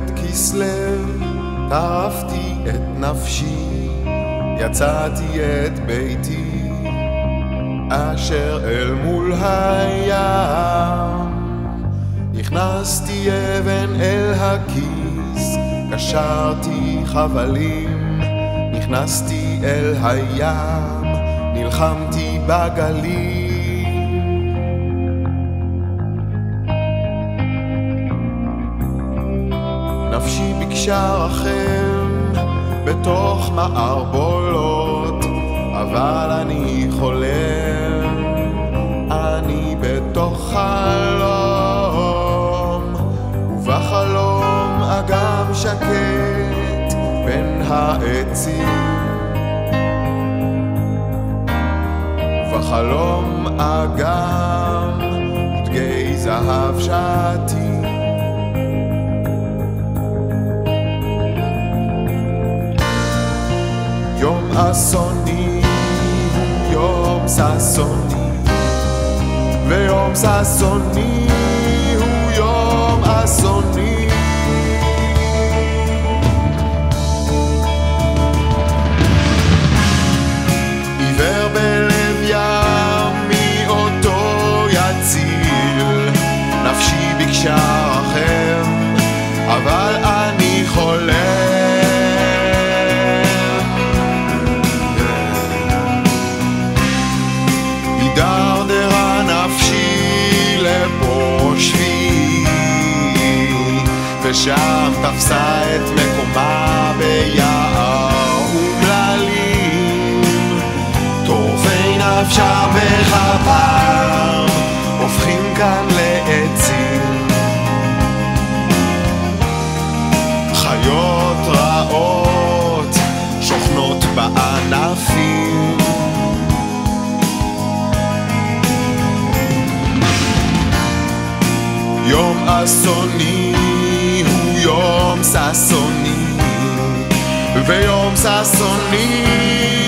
ב' כסלו טרפתי את נפשי, יצאתי את ביתי אשר אל מול הים. נכנסתי אבן אל הכיס, קשרתי חבלים, נכנסתי אל הים, נלחמתי בגלים. נפשי ביקשה רחם בתוך מערבולות, אבל אני חולם, אני בתוך חלום, ובחלום אגם שקט בין העצים, ובחלום אגם דגי זהב שעתי. יום אסוני הוא יום ששוני, ויום ששוני הוא יום אסוני. עיוור בלב ים מי אותו יציל, נפשי ביקשה רחם אבל אני חולם. דרדרה נפשי לפה שבי, ושם תפסה את מקומה ביער ומללים. טורפי נפשה בחפר הופכים כאן לעצים, חיות רעות שוכנות בענפים. יום אסוני הוא יום ששוני, ויום ששוני